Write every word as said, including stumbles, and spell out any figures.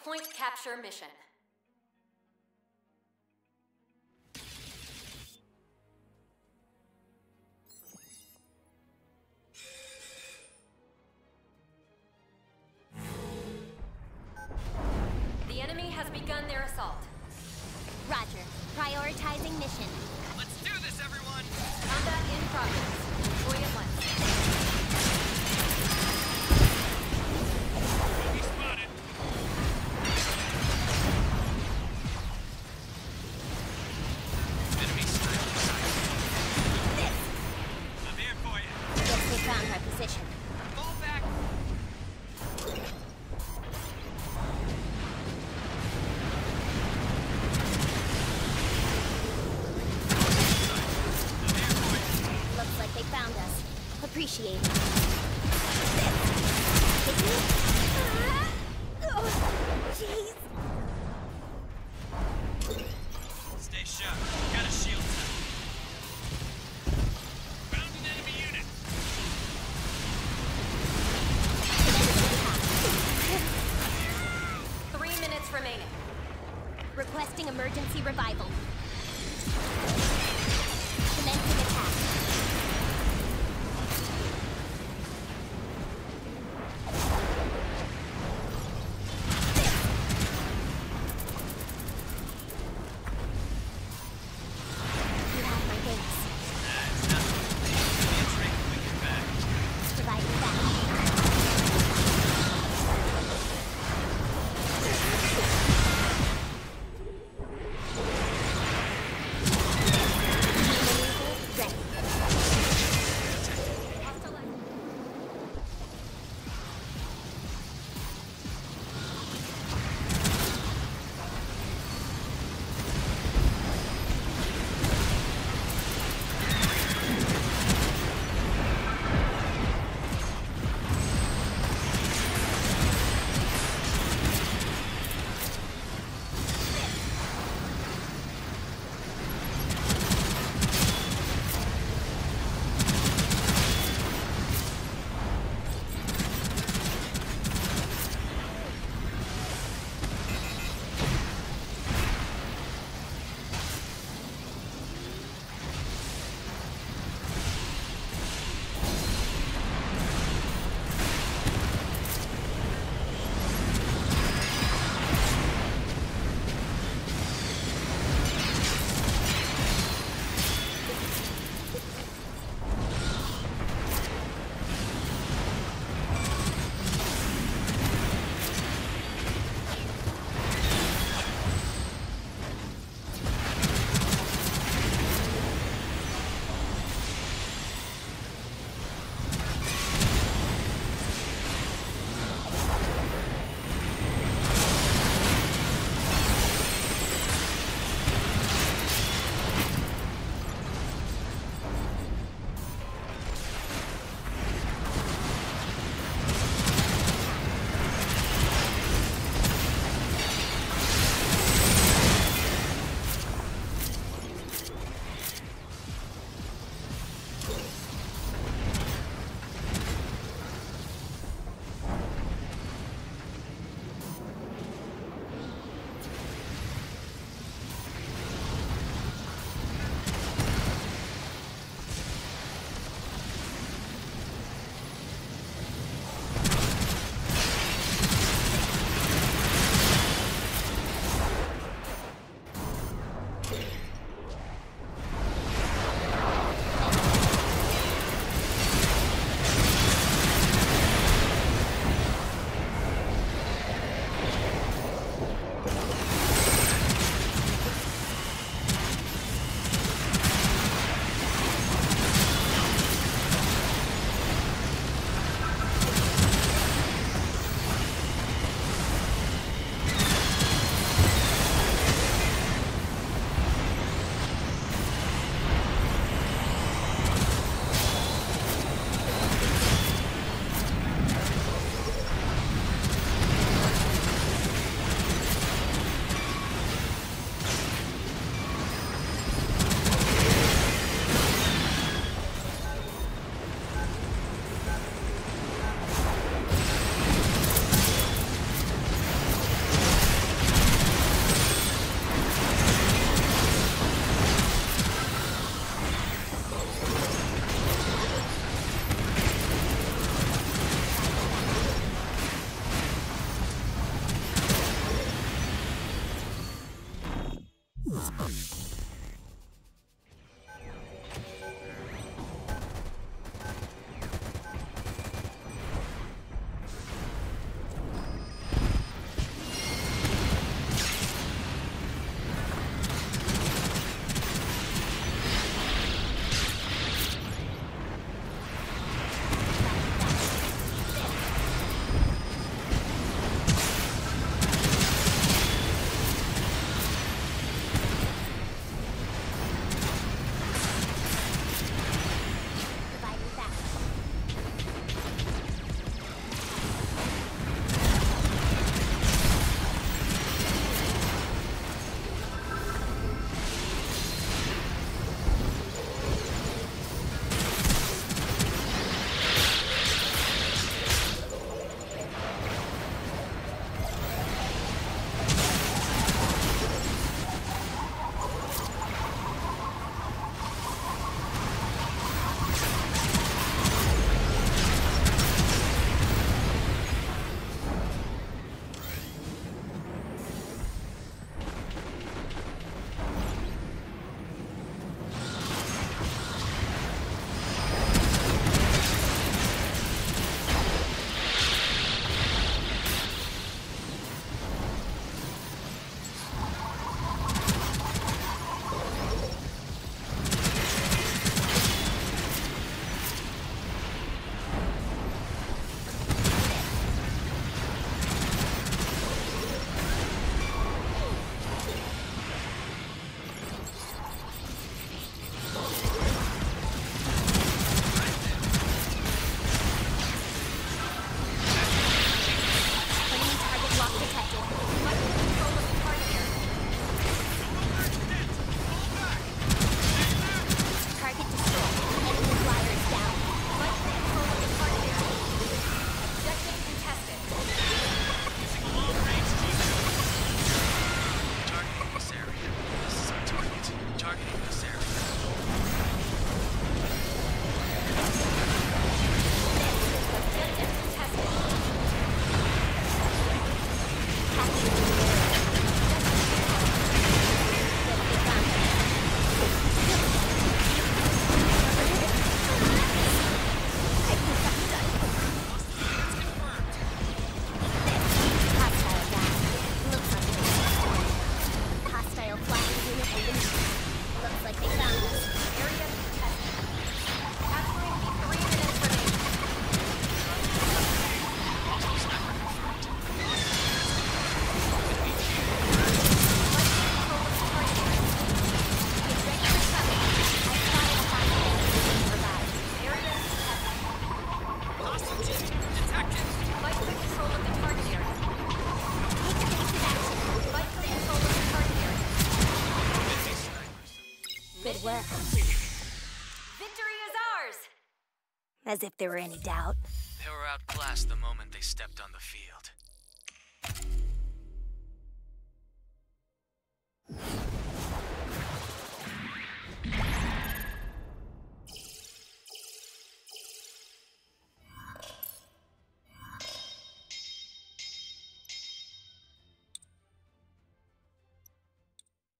point capture mission. The enemy has begun their assault. Roger. Prioritizing mission. Let's do this, everyone! Combat in progress. Deploy at once. Enemy spotted! Enemy sniper sighted. This! I'm here for you. Guess we found our position. Fall back! Looks like they found us. Appreciate it. This. Hit me? Ah! Oh, jeez. Stay sharp. Got a shield cell. Found an enemy unit. Three minutes remaining. Requesting emergency revival. Commencing attack. You have my base. That's nothing. Give me a drink when we get back. Providing backup. Good work. Victory is ours! As if there were any doubt. They were outclassed the moment they stepped on the field.